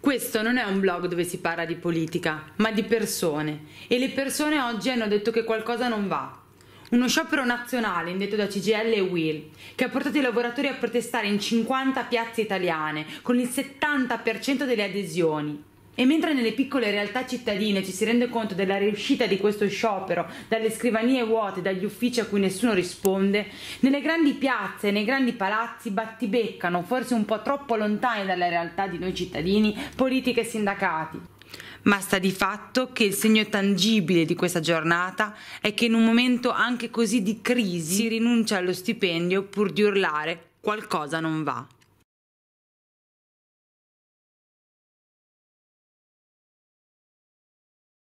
Questo non è un blog dove si parla di politica, ma di persone. E le persone oggi hanno detto che qualcosa non va. Uno sciopero nazionale indetto da CGIL e UIL, che ha portato i lavoratori a protestare in 50 piazze italiane, con il 70% delle adesioni. E mentre nelle piccole realtà cittadine ci si rende conto della riuscita di questo sciopero, dalle scrivanie vuote, dagli uffici a cui nessuno risponde, nelle grandi piazze e nei grandi palazzi battibeccano, forse un po' troppo lontani dalla realtà di noi cittadini, politiche e sindacati. Ma sta di fatto che il segno tangibile di questa giornata è che in un momento anche così di crisi si rinuncia allo stipendio pur di urlare qualcosa non va.